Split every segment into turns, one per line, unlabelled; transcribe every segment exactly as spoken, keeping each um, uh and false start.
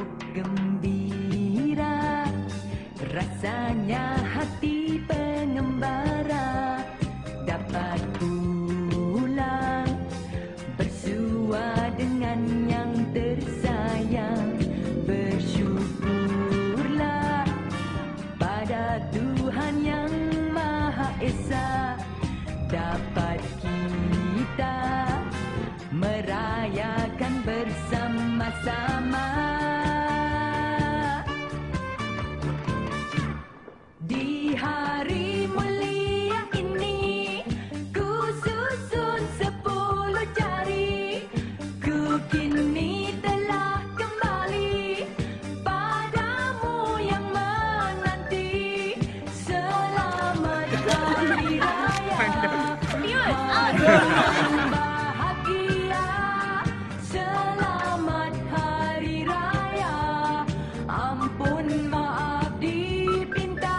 Oh gembira rasanya hati pengembara dapat pulang bersua dengan yang tersayang. Bersyukurlah pada Tuhan yang Maha Esa dapat kita merayakan bersama-sama. Di hari mulia ini ku susun sepuluh jari, ku kini telah kembali padamu yang menanti. Selamat Hari Raya, bahagia. Selamat Hari Raya, ampun maaf dipinta.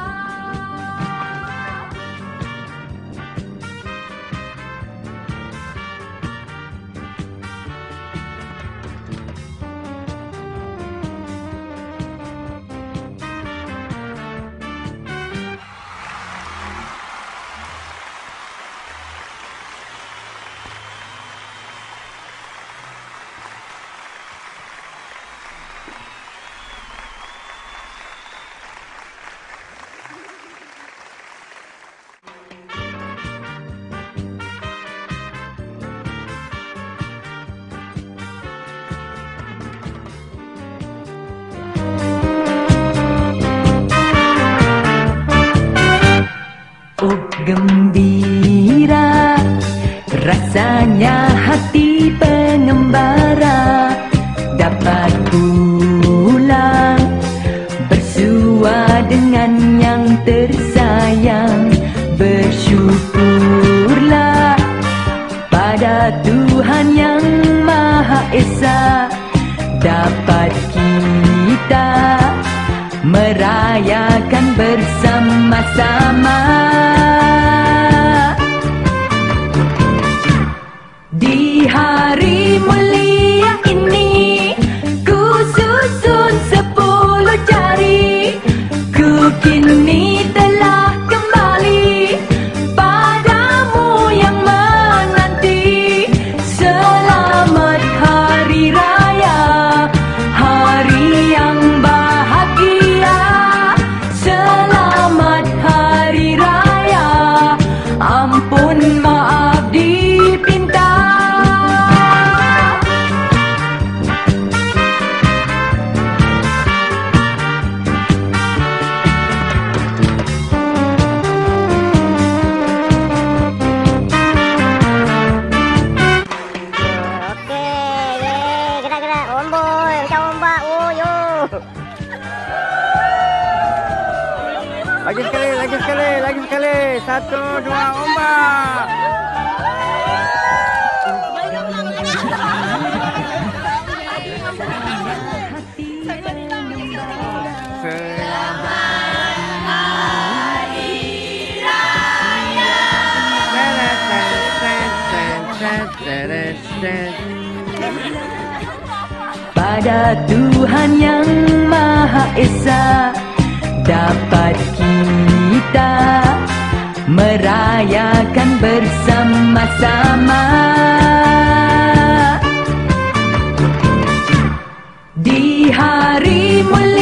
Oh gembira rasanya hati pengembara dapat pulang bersua dengan yang tersayang. Bersyukurlah pada Tuhan yang Maha Esa dapat kita merayakan bersama-sama. Di hari mulia ini ku susun sepuluh jari, ku kini telah kembali padamu yang menanti. Selamat Hari Raya, hari yang bahagia. Selamat Hari Raya, ampun maaf dipinta.
Lagi sekali, lagi sekali, lagi sekali. Satu, dua, ombak.
Pada Tuhan yang Maha Esa dapat kita merayakan bersama-sama. Di hari mulia